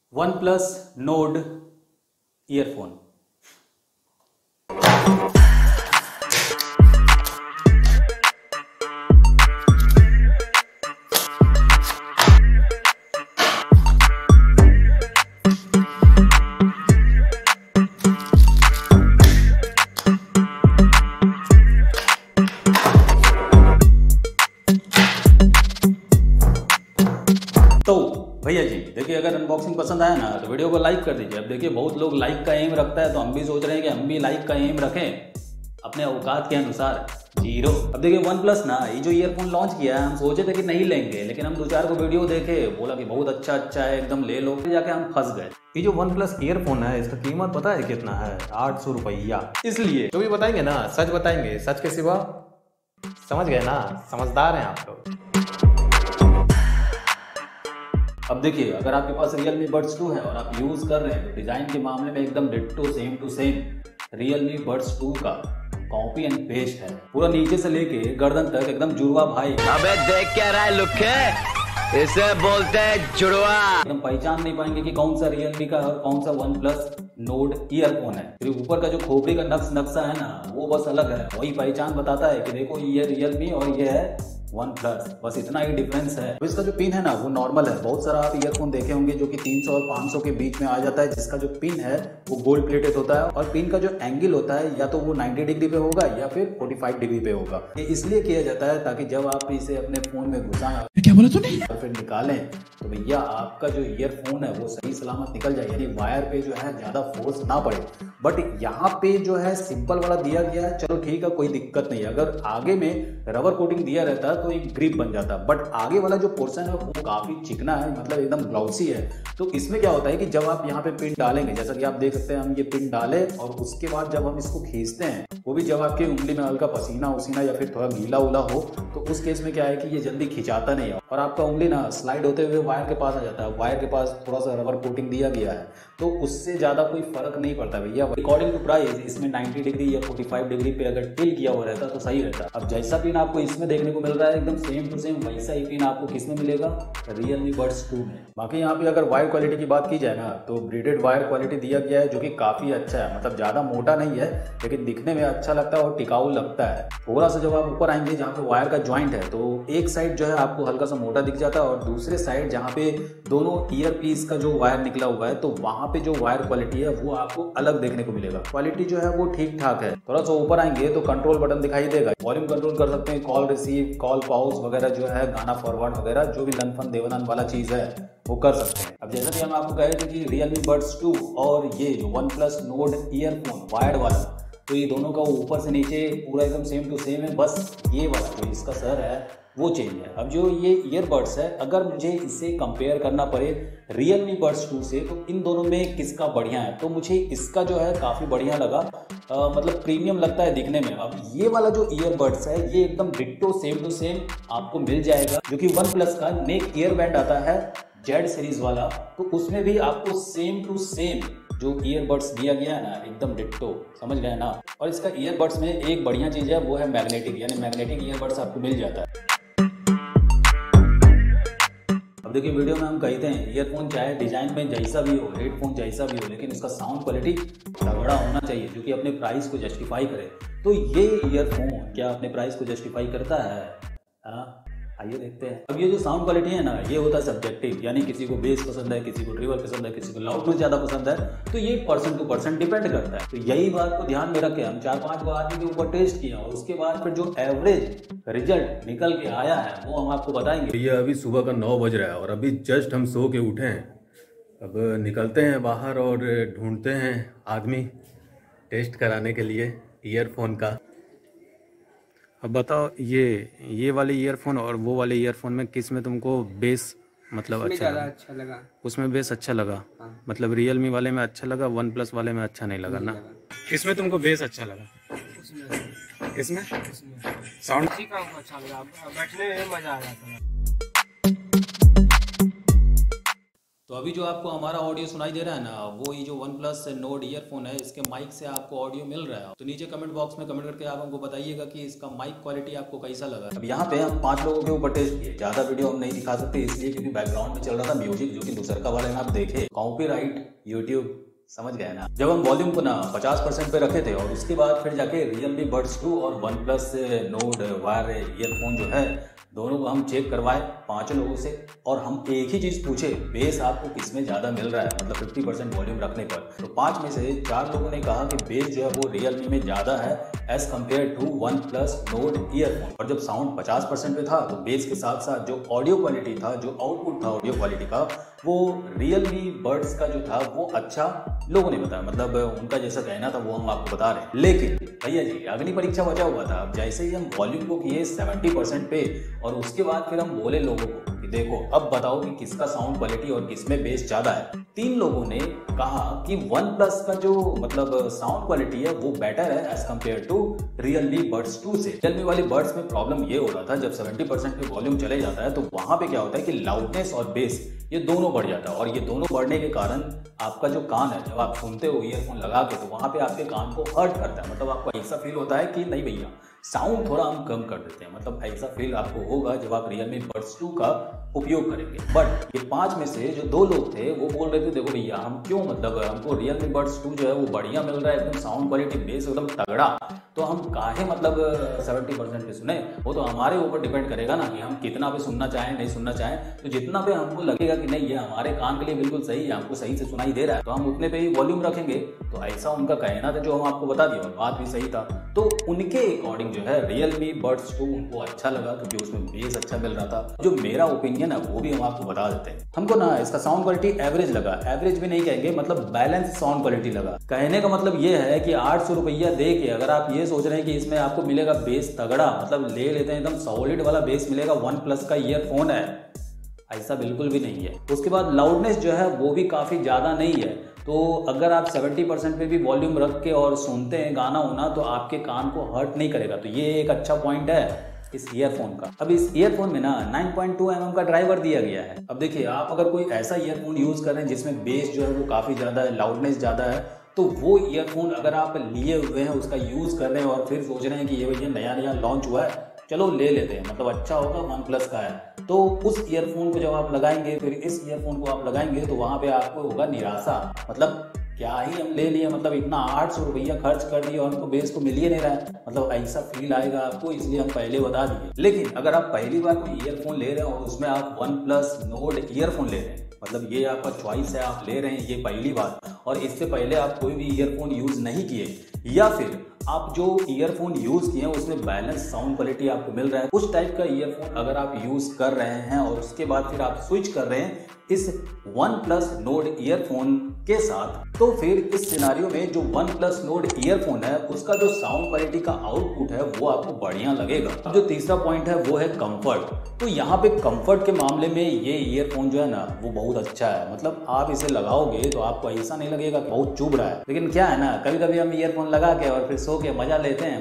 One plus Nord earphone. तो भैया जी देखिए, अगर अनबॉक्सिंग पसंद आया ना तो वीडियो को लाइक कर दीजिए। अब देखिए बहुत लोग लाइक का एम रखता है, तो हम भी सोच रहे हैं कि हम भी लाइक का एम रखें अपने औकात के अनुसार। जीरो। अब देखिए वन प्लस ना ये जो ईयरफोन लॉन्च किया है, हम सोचे थे कि नहीं लेंगे, लेकिन हम 2-4 को वीडियो देखे, बोला कि बहुत अच्छा है, एकदम ले लो, फिर जाके हम फंस गए। ये जो वन प्लस ईयरफोन है इसका कीमत पता है कितना है? 800 रुपया। इसलिए जो भी बताएंगे ना सच बताएंगे, सच के सिवा। समझ गए ना? समझदार हैं आप लोग। अब देखिए, अगर आपके पास Realme Buds 2 है और आप यूज कर रहे हैं तो डिजाइन के मामले में एकदम ditto same to same Realme Buds 2 का कॉपी एंड पेस्ट है। पूरा नीचे से लेके गर्दन तक एकदम जुड़वा भाई। अबे देख क्या रहा है लुक्के, इसे बोलते हैं जुड़वा। एकदम पहचान नहीं पाएंगे कि कौन सा Realme का और कौन सा वन प्लस नोड ईयरफोन है। फिर ऊपर का जो खोपड़ी का नक्शा है ना, वो बस अलग है, वही पहचान बताता है कि देखो ये Realme और ये है वन प्लस, बस इतना ही डिफरेंस है। इसका जो पिन है ना वो नॉर्मल है। बहुत सारा आप ईयरफोन देखे होंगे जो कि 300 और 500 के बीच में आ जाता है, जिसका जो पिन है वो गोल्ड प्लेटेड होता है और पिन का जो एंगल होता है या तो वो 90 डिग्री पे होगा या फिर 45 डिग्री पे होगा। ये इसलिए किया जाता है ताकि जब आप इसे अपने फोन में घुसाएं, क्या बोला तूने, और फिर निकालें तो भैया आपका जो ईयरफोन है वो सही सलामत निकल जाए, यानी वायर पे जो है ज्यादा फोर्स ना पड़े। बट यहाँ पे जो है सिंपल वाला दिया गया है, चलो ठीक है, कोई दिक्कत नहीं। अगर आगे में रबर कोटिंग दिया रहता है तो एक ग्रिप बन जाता, बट आगे वाला जो पोर्शन है वो काफी चिकना है, मतलब एकदम ग्लाउसी है। तो इसमें क्या होता है कि जब आप यहाँ पे पिन डालेंगे, जैसा कि आप देख सकते हैं, हम ये पिन डाले और उसके बाद जब हम इसको खींचते हैं, वो भी जब आपकी उंगली में हल्का पसीना उसीना या फिर थोड़ा गीला उला हो, तो उस केस में क्या है कि ये जल्दी खिंचाता नहीं है और आपका उंगली ना स्लाइड होते हुए वायर के पास आ जाता है। वायर के पास थोड़ा सा रबर कोटिंग दिया गया है तो उससे ज्यादा कोई फर्क नहीं पड़ता भैया। अकॉर्डिंग टू प्राइस इसमें 90 डिग्री या 45 डिग्री पे अगर टिल किया हुआ रहता तो सही रहता। अब जैसा पिन आपको इसमें देखने को मिल रहा है एकदम सेम टू सेम, वैसा ही पिन आपको किसमें मिलेगा? Realme Buds 2 में। बाकी यहाँ पे अगर वायर क्वालिटी की बात की जाए ना तो ब्रीडेड वायर क्वालिटी दिया गया है, जो कि काफी अच्छा है। मतलब ज्यादा मोटा नहीं है लेकिन दिखने में अच्छा लगता है और टिकाऊ लगता है। थोड़ा सा जब आप ऊपर आएंगे जहाँ पे वायर का ज्वाइंट है, तो एक साइड जो है आपको हल्का सा मोटा दिख जाता है और दूसरे साइड जहाँ पे दोनों ईयर पीस का जो वायर निकला हुआ है, तो वहां पे जो वायर क्वालिटी है वो आपको अलग देखने को मिलेगा। क्वालिटी जो है वो ठीक ठाक है। थोड़ा सा ऊपर आएंगे तो कंट्रोल बटन दिखाई देगा, वॉल्यूम कंट्रोल कर सकते हैं, कॉल रिसीव, कॉल पॉज वगैरह जो है, गाना फॉरवर्ड वगैरह, जो भी लनफन देवनन वाला चीज है वो कर सकते हैं। अब जैसा कि हम आपको कहे थे कि Realme Buds 2 और ये जो OnePlus Nord earphone wired वाला, तो ये दोनों का ऊपर से नीचे पूरा एकदम सेम टू सेम है, बस ये वाला जो इसका सर है वो चेंज है। अब जो ये ईयरबड्स है, अगर मुझे इसे कंपेयर करना पड़े Realme Buds 2 से, तो इन दोनों में किसका बढ़िया है, तो मुझे इसका जो है काफ़ी बढ़िया लगा। मतलब प्रीमियम लगता है दिखने में। अब ये वाला जो ईयरबड्स है ये एकदम डिट्टो सेम टू सेम आपको मिल जाएगा, जो कि वन प्लस का नेक ईयरबैंड आता है जेड सीरीज वाला, तो उसमें भी आपको सेम टू सेम जो ईयरबड्स दिया गया है ना, एकदम डिट्टो, समझ गए ना। और इसका ईयरबड्स में एक बढ़िया चीज़ है, वो है मैग्नेटिक, यानी मैग्नेटिक ईयरबड्स आपको मिल जाता है। अब देखिए वीडियो में हम कहते हैं ईयरफोन चाहे डिजाइन में जैसा भी हो, हेडफोन जैसा भी हो, लेकिन उसका साउंड क्वालिटी तगड़ा होना चाहिए जो कि अपने प्राइस को जस्टिफाई करे। तो ये ईयरफोन क्या अपने प्राइस को जस्टिफाई करता है? हाँ, आइए देखते हैं। अब ये जो साउंड क्वालिटी है ना, ये होता है सब्जेक्टिव, यानी किसी को बेस पसंद है, किसी को ट्रिबल पसंद है, किसी को लाउड में ज्यादा पसंद है, तो ये पर्सन टू पर्सन डिपेंड करता है। तो यही बात को ध्यान में रख के हम 4-5 बार आदमी के ऊपर टेस्ट किया और उसके बाद फिर जो एवरेज रिजल्ट निकल के आया है वो हम आपको बताएंगे। भैया अभी सुबह का 9 बज रहा है और अभी जस्ट हम सो के उठे हैं। अब निकलते हैं बाहर और ढूंढते हैं आदमी टेस्ट कराने के लिए ईयरफोन का। अब बताओ ये वाले ईयरफोन और वो वाले ईयरफोन में किस में तुमको बेस मतलब अच्छा लगा? उसमें बेस अच्छा लगा। हाँ। मतलब Realme वाले में अच्छा लगा, वन प्लस वाले में अच्छा नहीं लगा ना? किसमें तुमको बेस अच्छा लगा? इसमें साउंड अच्छा लगा, बैठने में मजा आ जाता है। तो अभी जो आपको हमारा ऑडियो सुनाई दे रहा है ना, वो ये जो OnePlus नोड ईयरफोन है, इसके माइक से आपको ऑडियो मिल रहा है। तो नीचे कमेंट बॉक्स में कमेंट करके आप हमको बताइएगा कि इसका माइक क्वालिटी आपको कैसा लगा। अब यहाँ पे हम 5 लोगों के ऊपर टेस्ट किए, ज्यादा वीडियो हम नहीं दिखा सकते इसलिए क्योंकि बैकग्राउंड में चल रहा था म्यूजिक, जो कि दूसरा वाले में आप देखे कॉपीराइट यूट्यूब, समझ गए ना। जब हम वॉल्यूम को ना 50% पे रखे थे और उसके बाद फिर जाके Realme Buds 2 और OnePlus नोड वायर ईयरफोन जो है, दोनों को हम चेक करवाए 5 लोगों से और हम एक ही चीज पूछे, बेस आपको किसमें ज्यादा मिल रहा है, मतलब 50% वॉल्यूम रखने पर। तो 5 में से 4 लोगों ने कहा कि बेस जो है वो Realme में ज्यादा है as compare to OnePlus Nord earphone. और जब साउंड 50% पे था तो बेस के साथ साथ जो ऑडियो क्वालिटी था, जो आउटपुट था ऑडियो क्वालिटी का, वो Realme Buds का जो था वो अच्छा लोगों ने बताया, मतलब उनका जैसा कहना था वो हम आपको बता रहे हैं। लेकिन भैया जी अग्नि परीक्षा बचा हुआ था। अब जैसे ही हम वॉल्यूम को किए 70% पे और उसके बाद फिर हम बोले लोगों को कि देखो अब बताओ कि किसका साउंड क्वालिटी और किसमें बेस ज्यादा है। 3 लोगों ने कहा कि OnePlus का जो मतलब साउंड क्वालिटी है वो बेटर है as compare to Realme Buds 2 से। Realme वाले बड्स में प्रॉब्लम ये हो रहा था, जब 70% पे वॉल्यूम चले जाता है तो वहां पे क्या होता है कि लाउडनेस और बेस ये दोनों बढ़ जाता है और ये दोनों बढ़ने के कारण आपका जो कान है, जब आप सुनते हो ईयरफोन लगा के, तो वहां पे आपके कान को हर्ट करता है। मतलब आपको ऐसा फील होता है कि नहीं भैया साउंड थोड़ा हम कम कर देते हैं, मतलब ऐसा फील आपको होगा जब आप Realme Buds 2 का उपयोग करेंगे। बट ये 5 में से जो 2 लोग थे वो बोल रहे थे देखो भैया हम क्यों, मतलब हमको Realme Buds 2 जो है वो बढ़िया मिल रहा है, एकदम साउंड क्वालिटी बेस एकदम तगड़ा, तो हम काहे मतलब 70% पे सुने। वो तो हमारे ऊपर डिपेंड करेगा ना कि हम कितना पे सुनना चाहें नहीं सुनना चाहें। तो जितना पे हमको लगेगा कि नहीं ये हमारे कान के लिए बिल्कुल सही है, हमको सही से सुनाई दे रहा है, तो हम उतने पे ही वॉल्यूम रखेंगे। तो ऐसा उनका कहना था जो हम आपको बता दिया और बात भी सही था। तो उनके अकॉर्डिंग जो है Realme Buds 2 उनको अच्छा लगा क्योंकि उसमें बेस अच्छा मिल रहा था। जो मेरा ओपिनियन है वो भी हम आपको बता देते हैं। हमको ना इसका साउंड क्वालिटी एवरेज लगा, एवरेज भी नहीं कहेंगे, मतलब बैलेंस साउंड क्वालिटी लगा। कहने का मतलब ये है कि 800 रुपया दे के अगर आप ये सोच रहे हैं कि इसमें आपको मिलेगा बेस तगड़ा, मतलब ले लेते हैं एकदम सॉलिड वाला बेस मिलेगा, OnePlus का ईयरफोन है, ऐसा बिल्कुल भी नहीं है। उसके बाद लाउडनेस जो है वो भी काफ़ी ज़्यादा नहीं है। तो अगर आप 70% पे भी वॉल्यूम रख के और सुनते हैं गाना होना तो आपके कान को हर्ट नहीं करेगा। तो ये एक अच्छा पॉइंट है इस ईयरफोन का। अब इस ईयरफोन में ना 9.2 mm का ड्राइवर दिया गया है। अब देखिए आप अगर कोई ऐसा ईयरफोन यूज़ कर रहे हैं जिसमें बेस जो है वो काफ़ी ज़्यादा है, लाउडनेस ज़्यादा है, तो वो ईयरफोन अगर आप लिए हुए हैं, उसका यूज़ कर रहे हैं और फिर सोच रहे हैं कि ये भैया नया नया लॉन्च हुआ है चलो ले लेते हैं, मतलब अच्छा होगा OnePlus का है, तो उस ईयरफोन को जब आप लगाएंगे फिर इस ईयरफोन को आप लगाएंगे तो वहाँ पे आपको होगा निराशा। मतलब क्या ही हम ले लिए, मतलब इतना 800 रुपया खर्च कर दिए और हमको बेस तो मिल ही नहीं रहा है, मतलब ऐसा फील आएगा आपको, इसलिए हम पहले बता दिए। लेकिन अगर आप पहली बार कोई ईयरफोन ले रहे हैं और उसमें आप OnePlus नोड ईयरफोन ले रहे हैं, मतलब ये आपका चॉइस है, आप ले रहे हैं ये पहली बार, और इससे पहले आप कोई भी ईयरफोन यूज नहीं किए, या फिर आप जो ईयरफोन यूज किए हैं उसमें बैलेंस साउंड क्वालिटी आपको मिल रहा है, उस टाइप का ईयरफोन अगर आप यूज कर रहे हैं और उसके बाद फिर आप स्विच कर रहे हैं इस OnePlus नोड ईयरफोन के साथ, तो फिर इस सिनारियो में जो OnePlus नोड ईयरफोन है उसका जो साउंड क्वालिटी का आउटपुट है वो आपको बढ़िया लगेगा। अब जो तीसरा पॉइंट है वो है कंफर्ट। तो यहाँ पे कंफर्ट के मामले में ये ईयरफोन जो है ना वो बहुत अच्छा है, मतलब आप इसे लगाओगे तो आपको ऐसा नहीं लगेगा कि बहुत चुभ रहा है। लेकिन क्या है ना, कभी कभी हम ईयरफोन लगा के और फिर सो के मजा लेते हैं,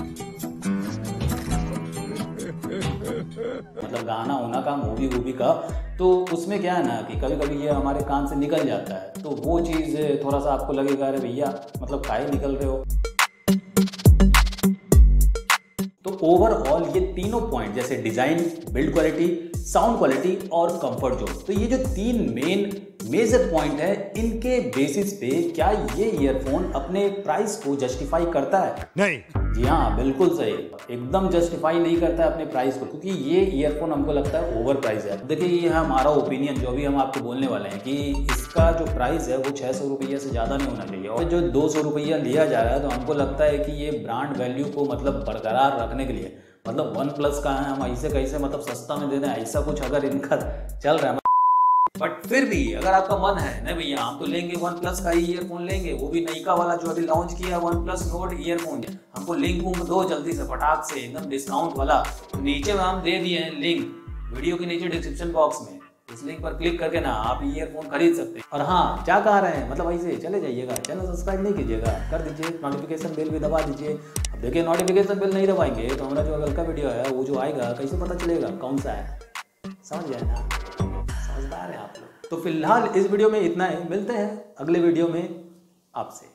मतलब गाना होना का मूवी का, तो उसमें क्या है ना कि कभी कभी ये हमारे कान से निकल जाता है, तो वो चीज़ थोड़ा सा आपको लगेगा अरे भैया मतलब काहे निकल रहे हो। तो ओवरऑल ये तीनों पॉइंट जैसे design, build quality, sound quality और कंफर्ट जोन, तो ये जो 3 मेजर पॉइंट है, इनके बेसिस पे क्या ये ईयरफोन अपने प्राइस को जस्टिफाई करता है? नहीं। जी हाँ, बिल्कुल सही, एकदम जस्टिफाई नहीं करता है अपने प्राइस को, क्योंकि ये ईयरफोन हमको लगता है ओवर प्राइस है। देखिए ये है हमारा ओपिनियन जो अभी हम आपको बोलने वाले हैं कि इसका जो प्राइस है वो 600 रुपया से ज़्यादा नहीं होना चाहिए, और जो 200 रुपया लिया जा रहा है तो हमको लगता है कि ये ब्रांड वैल्यू को मतलब बरकरार रखने के लिए, मतलब OnePlus का है, हम ऐसे कैसे मतलब सस्ता में दे दें, ऐसा कुछ अगर इनका चल रहा है। बट फिर भी अगर आपका मन है नहीं भैया हम तो लेंगे OnePlus का ही ईयरफोन लेंगे, वो भी नईका वाला जो अभी लॉन्च किया OnePlus नोड ईयरफोन, हमको लिंक दो जल्दी से फटाक से एकदम डिस्काउंट वाला, तो नीचे में हम दे दिए हैं लिंक वीडियो के नीचे डिस्क्रिप्शन बॉक्स में, इस लिंक पर क्लिक करके ना आप ईयरफोन खरीद सकते हैं। और हाँ क्या कह रहे हैं, मतलब ऐसे चले जाइएगा, चैनल सब्सक्राइब नहीं कीजिएगा, कर दीजिए, नोटिफिकेशन बेल भी दबा दीजिए। अब देखिए नोटिफिकेशन बेल नहीं दबाएंगे तो हमारा जो अगल का वीडियो है वो जो आएगा कैसे पता चलेगा कौन सा है, समझ गए ना। समझदार है आप लोग। तो फिलहाल इस वीडियो में इतना है, मिलते हैं अगले वीडियो में आपसे।